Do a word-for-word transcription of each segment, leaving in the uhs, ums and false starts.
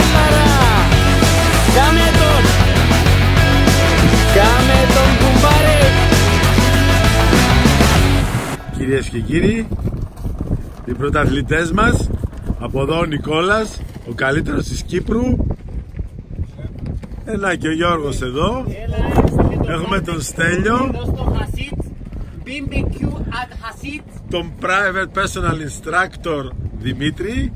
Έλαρα! Κάμε τον! Κάμε τον κουμπάρε! Κυρίες και κύριοι, οι πρωταθλητές μας, από εδώ ο Νικόλας, ο καλύτερος της Κύπρου. Ένα και ο Γιώργος εδώ. Έχουμε τον Στέλιο, μπι μπι κιου at Hasid, τον private personal instructor Δημήτρη.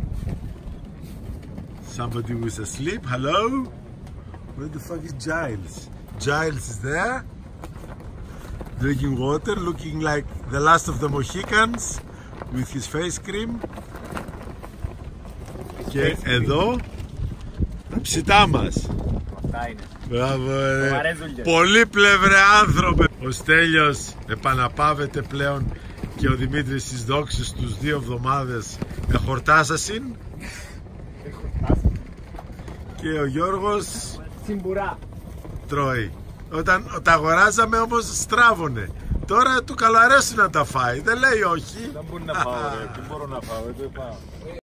Somebody was asleep. Hello? Where the fuck is Giles? Giles is there, drinking water, looking like the last of the Mohicans with his face cream. Και εδώ τα ψητά μας. αυτά είναι. Μπράβο, ρε. Σοβαρές Πολύπλευρε άνθρωπε. Ο Στέλιος επαναπάβεται πλέον και ο Δημήτρης στις δόξες τους δύο εβδομάδες εχορτάσασιν. Και ο Γιώργος Συμπουρά. τρώει. Όταν τα αγοράζαμε όμως στράβωνε. Τώρα του καλοαρέσει να τα φάει. Δεν λέει όχι. Δεν μπορεί να φάω, ρε. Τι μπορώ να φάω, δεν πάω.